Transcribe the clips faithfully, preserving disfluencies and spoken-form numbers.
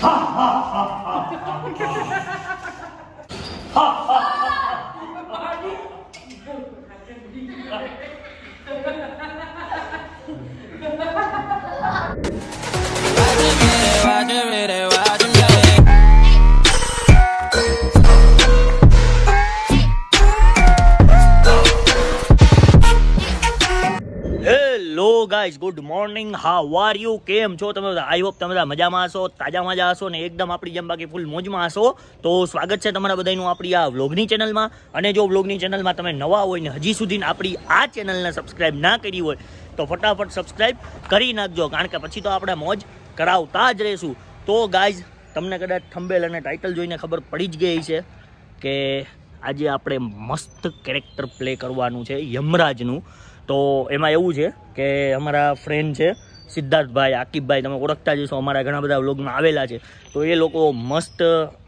Hello guys, good morning. How are you? કેમ છો તમે બધા? આઈ હોપ તમે બધા મજામાં હશો, તાજા મજા હશો ને એકદમ આપણી જેમ બાકી ફૂલ મોજમાં હશો. તો સ્વાગત છે તમારા બધાનું આપણી આ વ્લોગની ચેનલમાં. અને જો વ્લોગની ચેનલમાં તમે નવા હોય ને હજી સુધી આપણી આ ચેનલને સબસ્ક્રાઈબ ના કરી હોય તો ફટાફટ સબસ્ક્રાઈબ કરી નાખજો, કારણ કે પછી તો આપણે મોજ કરાવતા જ રહીશું. તો ગાઈઝ, તમને કદાચ થંબનેલ અને ટાઇટલ જોઈને ખબર પડી જ ગઈ છે કે આજે આપણે મસ્ત કેરેક્ટર પ્લે કરવાનું છે યમરાજનું. તો એમાં એવું છે કે અમારા ફ્રેન્ડ છે સિદ્ધાર્થભાઈ, આકિબભાઈ, તમે ઓળખતા જશો, અમારા ઘણા બધા વ્લોગમાં આવેલા છે. તો એ લોકો મસ્ત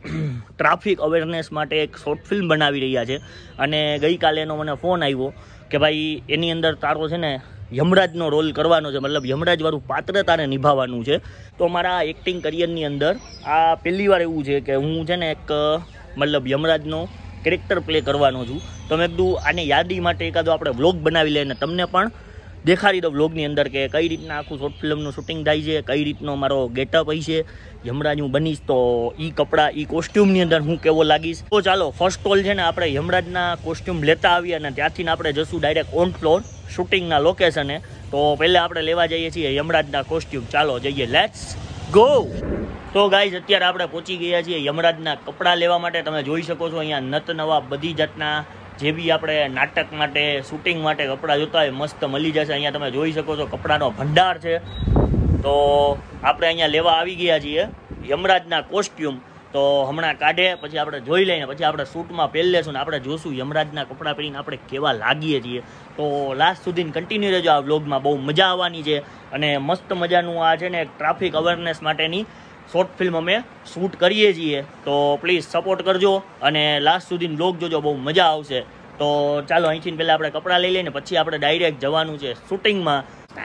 ટ્રાફિક અવેરનેસ માટે એક શોર્ટ ફિલ્મ બનાવી રહ્યા છે. અને ગઈકાલે એનો મને ફોન આવ્યો કે ભાઈ એની અંદર તારો છે ને યમરાજનો રોલ કરવાનો છે, મતલબ યમરાજવાળું પાત્ર તારે નિભાવવાનું છે. તો મારા એક્ટિંગ કરિયરની અંદર આ પહેલી વાર એવું છે કે હું છે ને એક મતલબ યમરાજનો કેરેક્ટર પ્લે કરવાનો છું. તો મેં કીધું આને યાદી માટે એકાદો આપણે વ્લોગ બનાવી લઈએ ને તમને પણ દેખાડી દો વ્લોગની અંદર કે કઈ રીતના આખું શોર્ટ ફિલ્મનું શૂટિંગ થાય છે, કઈ રીતનો મારો ગેટઅપ હોય છે, યમરાજ હું બનીશ તો એ કપડાં એ કોસ્ટ્યુમની અંદર હું કેવો લાગીશ. તો ચાલો ફર્સ્ટ ઓલ છે ને આપણે યમરાજના કોસ્ટ્યુમ લેતા આવીએ અને ત્યાંથી આપણે જશું ડાયરેક્ટ ઓન ફ્લોર શૂટિંગના લોકેશને. તો પહેલાં આપણે લેવા જઈએ છીએ યમરાજના કોસ્ટ્યુમ. ચાલો જઈએ, લેટ્સ ગો. તો ગાઈઝ, અત્યારે આપણે પહોંચી ગયા છીએ યમરાજના કપડાં લેવા માટે. તમે જોઈ શકો છો અહીંયા નત નવા બધી જાતના જે બી આપણે નાટક માટે શૂટિંગ માટે કપડાં જોતા હોય મસ્ત મળી જશે. અહીંયા તમે જોઈ શકો છો કપડાનો ભંડાર છે. તો આપણે અહીંયા લેવા આવી ગયા છીએ યમરાજના કોસ્ટ્યુમ. તો હમણાં કાઢે પછી આપણે જોઈ લઈને પછી આપણે શૂટમાં પહેરી લેશું ને આપણે જોશું યમરાજના કપડાં પહેરીને આપણે કેવા લાગીએ છીએ. તો લાસ્ટ સુધી કન્ટિન્યુ રહેજો આ વ્લોગમાં, બહુ મજા આવવાની છે. અને મસ્ત મજાનું આ છે ને ટ્રાફિક અવેરનેસ માટેની શોર્ટ ફિલ્મ અમે શૂટ કરીએ છીએ. તો પ્લીઝ સપોર્ટ કરજો અને લાસ્ટ સુધી વ્લોગ જોજો, બહુ મજા આવશે. તો ચાલો અહીંથી પહેલાં આપણે કપડાં લઈ લઈને પછી આપણે ડાયરેક્ટ જવાનું છે શૂટિંગમાં.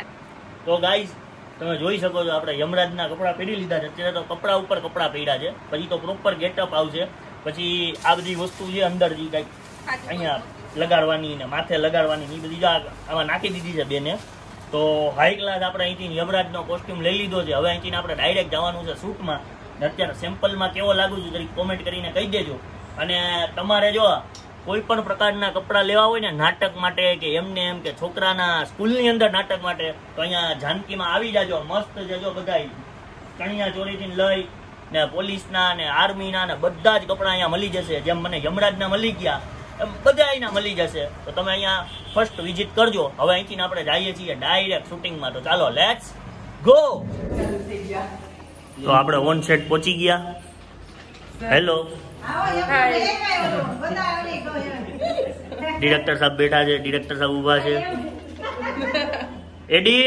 તો ગાઈઝ, તમે જોઈ શકો છો આપણે યમરાજના કપડાં પહેરી લીધા છે. અત્યારે તો કપડા ઉપર કપડાં પહેર્યા છે, પછી તો પ્રોપર ગેટઅપ આવશે. પછી આ બધી વસ્તુ છે અંદર જે કંઈક અહીંયા લગાડવાની ને માથે લગાડવાની એ બધી આમાં નાખી દીધી છે બેને. તો હાઈ ક્લાસ આપણે અહીંથી યમરાજનો કોસ્ટ્યુમ લઈ લીધો છે. હવે અહીંથી આપણે ડાયરેક્ટ જવાનું છે શૂટમાં. અત્યારે સેમ્પલમાં કેવો લાગુ છું જરીક કોમેન્ટ કરીને કહી દેજો. અને તમારે જો કોઈ પણ પ્રકારના કપડાં લેવા હોય ને નાટક માટે કે એમને એમ કે છોકરાના સ્કૂલની અંદર નાટક માટે તો અહીંયા જાનકીમાં આવી જાજો. મસ્ત જજો બધા ચણિયા ચોરીથી લઈ ને પોલીસના ને આર્મીના ને બધા જ કપડાં અહીંયા મળી જશે. જેમ મને યમરાજના મળી ગયા એમ બધા અહીંના મળી જશે. તો તમે અહીંયા ફર્સ્ટ વિઝિટ કરજો. હવે અહીંથી આપણે જઈએ છીએ ડાયરેક્ટ શૂટિંગમાં. તો ચાલો લેટ્સ ગો. તો આપણે ઓન સેટ પહોંચી ગયા. હેલો, ડિરેક્ટર સાહેબ બેઠા છે, ડિરેક્ટર સાહેબ ઉભા છે. એડી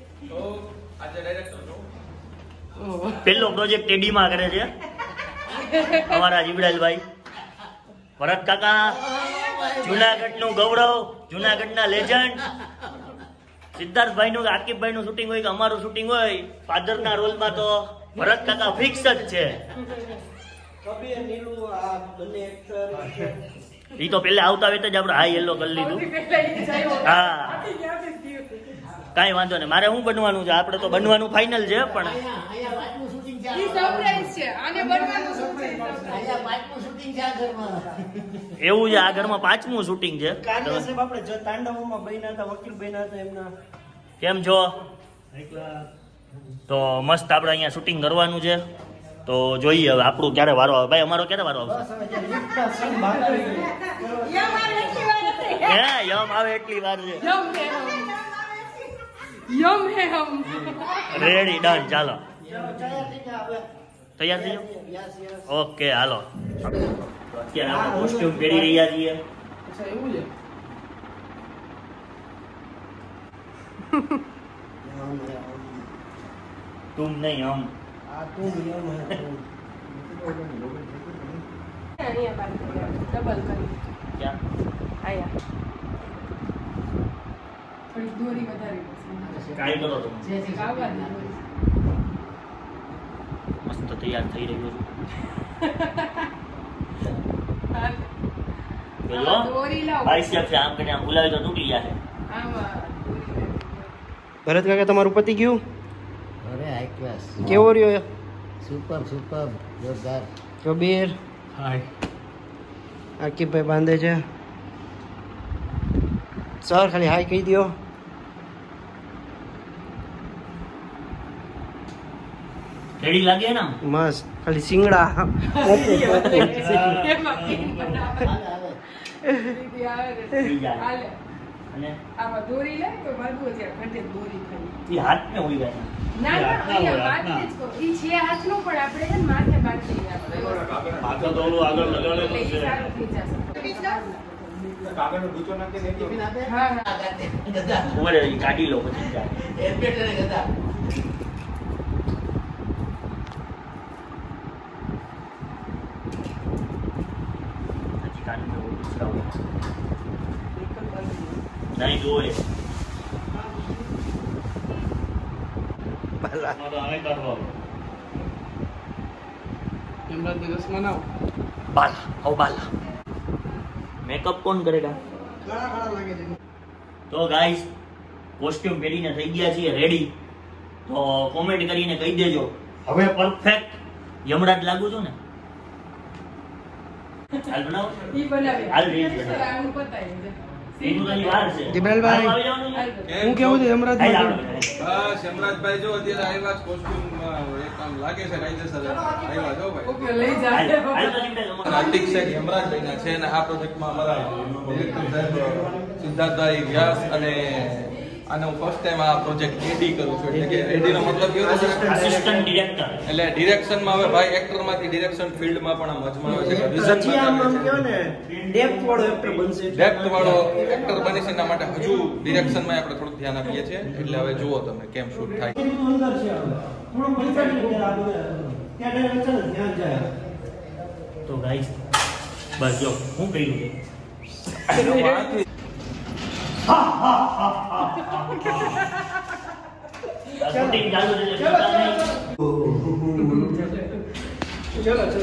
પેલો પ્રોજેક્ટ એડી માં કરે છે અમારા જીવડાલભાઈ. ભરત કાકા, જુનાગઢ નું ગૌરવ, જુનાગઢ ના લેજન્ડ. સિદ્ધાર્થભાઈ નું આકિબભાઈ નું શૂટિંગ હોય કે અમારું શૂટિંગ હોય ફાધર ના રોલ માં તો ભરત કાકા ફિક્સ જ છે. ઈ તો પેલા આવતા વેત જ આપણે હાઈ યલો કરી લીધું. હા, કઈ વાંધો નહીં. મારે શું બનવાનું છે? આપણે તો બનવાનું ફાઇનલ છે પણ એવું છે. આ ઘરમાં પાંચમું શૂટિંગ છે. કેમ છો? તો મસ્ત આપણે અહીંયા શૂટિંગ કરવાનું છે. તો જોઈએ હવે આપણું ક્યારે વારો આવે. ભાઈ અમારો ક્યારે વારો આવશે? હે યમ આવે એટલી વાર છે. Ready, done. ચાલો તૈયાર થઈ જાઓ. ઓકે હાલો. અત્યારે આપણે કોસ્ટ્યુમ પહેરી રહ્યા છીએ. તુમ નહીં હમ. ટ્રાય કરો તમે. મસ્ત તૈયાર થઈ રહ્યો છું. જો બાઈસેપ છે, આમ કરીને આમ બોલાવી તો તૂટી જશે. ભરત કાકા તમારું પતિ ગયું? અરે હાઈ ક્લાસ, કેવો રહ્યો? સુપર સુપર, જોરદાર. કબીર હાય. આકીભાઈ બાંધે છે. સર ખાલી હાય કહી દો. રેડી લાગે ને? મસ્ત. ખાલી સિંગડા અને આમાં દોરી લે તો મારું છે ઘટે દોરી ખાલી એ હાથ ને હોય ગયા. ના ના અહીંયા માથે જ કહો ઈ છે હાથનું પણ આપણે છે ને માથે બાંધી રાખો માથા તો ઓલું આગળ લગાડેલું એટલે ઈ છે. સારું થઈ જશે કાગળનો ડૂચો નાખીને ટિફિન આપે. હા હા ઉભો રહે, ઈ કાઢી લો પછી જાય. હજી કાઢી લો, ઉછરાવો. નહીં જોવે. બાલા આમાં તો આને કાઢવા. બાલા આવો બાલા. મેકઅપ કોણ કરેગા? તો ગાઈસ કોસ્ટ્યુમ પહેરીને થઈ ગયા છીએ રેડી. તો કોમેન્ટ કરીને કહી દેજો હવે પરફેક્ટ યમરાજ લાગુ છું ને? હાલ બનાવો. ઈ બનાવી હાલ રેડી છે. આનું પતાવી દે એનું તો હજી વાર છે. જીબ્રાલભાઈ. આવી જવાનું છે? હું કેવું છું યમરાજ હાલ ભાઈ? આપણે. બસ યમરાજભાઈ જો અત્યારે આવ્યા જ કોસ્ટ્યુમમાં એક આમ લાગે છે કાયદેસર આવ્યા જો ભાઈ. ઓકે લઈ હાલ, જાય હાલ તો જીબ્રાલ અમારો. આર્ટિક શેખ યમરાજભાઈના છે અને આ પ્રોજેક્ટમાં અમારા ડિરેક્ટર સાહેબ સિદ્ધાર્થભાઈ વ્યાસ અને આને હું ફર્સ્ટ ટાઈમ આ પ્રોજેક્ટ એડી કરું છું એટલે કે એડીનો મતલબ કેવો છે આસિસ્ટન્ટ ડિરેક્ટર. એટલે ડિરેક્શનમાં હવે ભાઈ એક્ટરમાંથી ડિરેક્શન ફિલ્ડમાં પણ આમ અજમાવે છે કે પછી આમ આમ વિઝન કયો ને ડેપ્થ વાળો એક્ટર બનશે. ડેપ્થ વાળો એક્ટર બની છે એના માટે હજુ ડિરેક્શનમાં આપણે થોડુંક ધ્યાન આપીએ છીએ એટલે હવે જુઓ તમે કેમ શૂટ થાય. તો ગાઈસ બસ જો હું કહ્યું છે. આ shooting ચાલુ છે એટલે ચલો ચલો ચલો.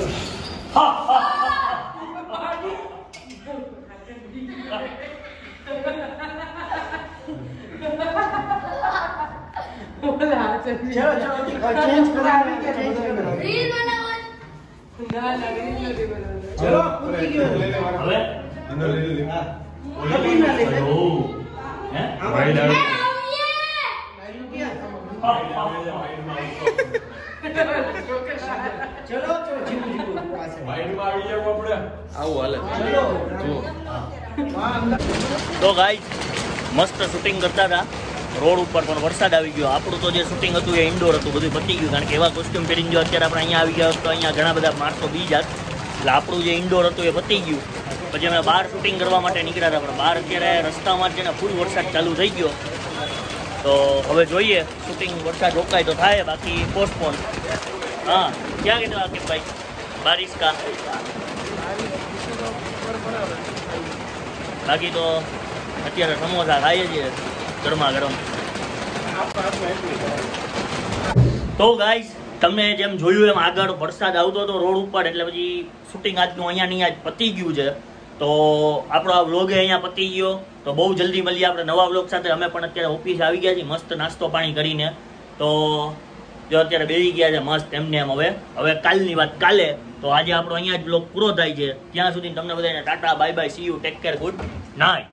ઓલા ચલ ચલો ચલો ચેન્જ કરાવી કે ચેન્જ કરાવી? ના ના રીલ નથી બનાવવાનું ચલો પૂરી ગયો. હવે કબીર ના લે. ઓ હે ભાઈ દાડો. ચલો ચલો જીગુ જીગુ પાસે. વાઈડમાં આવી જાવ આપણે. આવું હાલે જુઓ. તો ગાઈસ મસ્ત શૂટિંગ કરતા હતા રોડ ઉપર, પણ વરસાદ આવી ગયો. આપણું તો જે શૂટિંગ હતું એ ઇન્ડોર હતું, બધું પતી ગયું. કારણ કે એવા કોસ્ટ્યુમ પહેરીને જો અત્યારે આપણે અહીંયા આવી ગયા તો અહીંયા ઘણા બધા માણસો બી જાત. એટલે આપણું જે ઇન્ડોર હતું એ પતી ગયું. પછી અમે બહાર શૂટિંગ કરવા માટે નીકળ્યા હતા, પણ બહાર અત્યારે રસ્તામાં જ છે ને ફૂલ વરસાદ ચાલુ થઈ ગયો. તો હવે જોઈએ શૂટિંગ વરસાદ રોકાય તો થાય, બાકી પોસ્ટપોન. હા ક્યાં કીધું આકિબભાઈ? બારિશ કા બાકી તો અત્યારે સમોસા ખાઈએ છીએ ગરમા ગરમ. તો ગાઈસ તમે જેમ જોયું એમ આગળ વરસાદ આવતો હતો રોડ ઉપર, એટલે પછી શૂટિંગ આજનું અહીંયા ની આજ પતી ગયું છે. તો આપણો આ વ્લોગ અહીંયા પતી ગયો. તો બહુ જલ્દી મળીએ આપણે નવા વ્લોગ સાથે. અમે પણ અત્યારે ઓફિસ આવી ગયા છીએ મસ્ત નાસ્તો પાણી કરીને. તો જો અત્યારે બેસી ગયા છે મસ્ત એમને એમ. હવે હવે કાલની વાત કાલે. તો આજે આપણો અહીંયા જ વ્લોગ પૂરો થાય છે. ત્યાં સુધી તમને બધાને tata bye bye, see you, take care, good night.